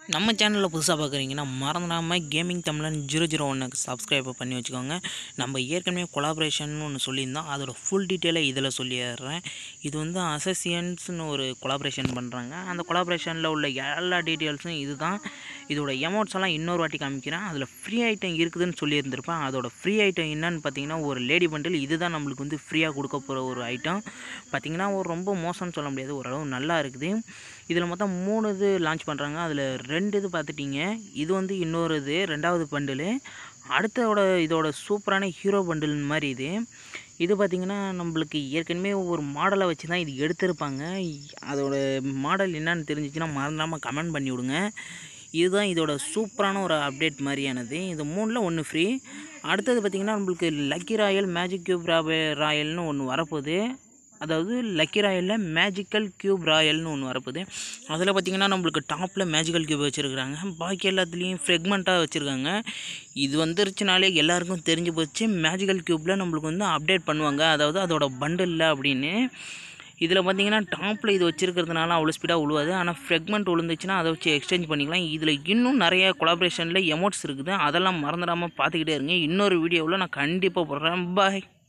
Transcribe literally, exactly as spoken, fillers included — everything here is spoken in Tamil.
நம்ம சேனலில் புதுசாக பார்க்குறீங்கன்னா மறந்துடாமல் கேமிங் தமிழன் ஜீரோ ஜீரோ ஒன்னுக்கு சப்ஸ்கிரைப் பண்ணி வச்சுக்கோங்க. நம்ம ஏற்கனவே கொலாபரேஷன் ஒன்று சொல்லியிருந்தோம், அதோட ஃபுல் டீட்டெயிலை இதில் சொல்லிடுறேன். இது வந்து அசசியன்ஸ்னு ஒரு கொலாபரேஷன் பண்ணுறாங்க. அந்த கொலாபரேஷனில் உள்ள எல்லா டீட்டெயில்ஸும் இது தான். இதோட எமௌண்ட்ஸ் எல்லாம் இன்னொரு வாட்டி காமிக்கிறேன். அதில் ஃப்ரீ ஐட்டம் இருக்குதுன்னு சொல்லியிருந்திருப்பேன். அதோட ஃப்ரீ ஐட்டம் என்னன்னு பார்த்தீங்கன்னா ஒரு லேடி பண்டில். இதுதான் நம்மளுக்கு வந்து ஃப்ரீயாக கொடுக்க போகிற ஒரு ஐட்டம். பார்த்திங்கன்னா ஒரு ரொம்ப மோசம்னு சொல்ல முடியாது, ஓரளவு நல்லா இருக்குது. இதில் மொத்தம் மூணு இது லான்ச் பண்ணுறாங்க. அதில் ரெண்டு இது பார்த்துட்டிங்க. இது வந்து இன்னொரு இது ரெண்டாவது பண்டிலு. அடுத்தோட இதோட சூப்பரான ஹீரோ பண்டில் மாதிரி இது இது பார்த்திங்கன்னா நம்மளுக்கு ஏற்கனவே ஒரு மாடலை வச்சு தான் இது எடுத்திருப்பாங்க. அதோட மாடல் என்னன்னு தெரிஞ்சிச்சுன்னா மறந்துடாமல் கமெண்ட் பண்ணி விடுங்க. இதுதான் இதோட சூப்பரான ஒரு அப்டேட் மாதிரியானது. இது மூணில் ஒன்று ஃப்ரீ. அடுத்தது பார்த்திங்கன்னா நம்மளுக்கு லக்கி ராயல் மேஜிக் கியூப் ராயல்னு ஒன்று வரப்போகுது. அதாவது லக்கி ராயலில் மேஜிக்கல் கியூப் ராயல்னு ஒன்று வரப்போகுது. அதில் பார்த்திங்கன்னா நம்மளுக்கு டாப்பில் மேஜிக்கல் கியூப் வச்சுருக்குறாங்க, பாக்கி எல்லாத்துலேயும் ஃப்ரெக்மெண்ட்டாக வச்சுருக்காங்க. இது வந்துருச்சுனாலே எல்லாருக்கும் தெரிஞ்சு போச்சு மேஜிக்கல் கியூப்பில் நம்மளுக்கு வந்து அப்டேட் பண்ணுவாங்க, அதாவது அதோட பண்டில் அப்படின்னு. இதில் பார்த்திங்கன்னா டாப்பில் இது வச்சுருக்கிறதுனால அவ்வளோ ஸ்பீடாக உழுவாது. ஆனால் ஃப்ரெக்மெண்ட் விழுந்துச்சுன்னா அதை வச்சு எக்ஸ்சேஞ்ச் பண்ணிக்கலாம். இதில் இன்னும் நிறைய கொலாபரேஷனில் எமோட்ஸ் இருக்குது, அதெல்லாம் மறந்துடாமல் பார்த்துக்கிட்டே இருங்க. இன்னொரு வீடியோவில் நான் கண்டிப்பாக போடுறேன். பாய்.